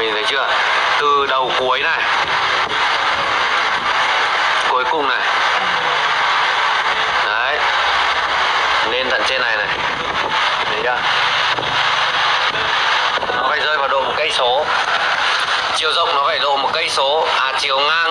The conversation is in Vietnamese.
mình thấy chưa? Từ đầu cuối này, cuối cùng này, đấy, lên tận trên này này, thấy chưa? Nó phải rơi vào độ 1 cây số, chiều rộng nó phải độ 1 cây số, chiều ngang